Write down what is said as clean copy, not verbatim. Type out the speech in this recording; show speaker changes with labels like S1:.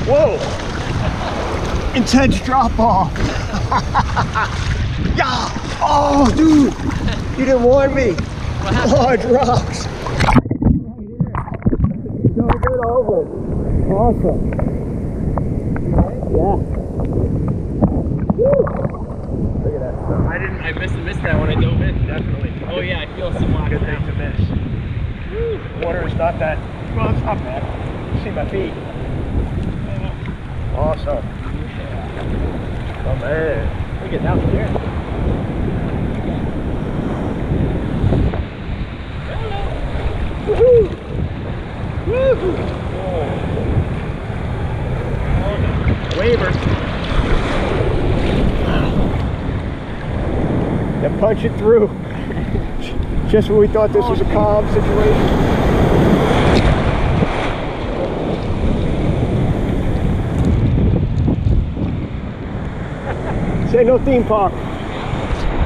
S1: Whoa! Intense drop off. Yeah! Oh, dude! You didn't warn me. Large rocks. So good over. Awesome. Yeah. Woo. Look at that stuff.
S2: I missed that when I dove in, definitely. Oh yeah, I feel some wax
S1: Good
S2: now.
S1: thing to miss. Woo. Water is not that, well, it's not bad. See my feet. Awesome. Oh man.
S2: Look at down here.
S1: Woohoo! Woohoo! Waiver. Then punch it through. Just when we thought this was a calm situation. Say no theme park.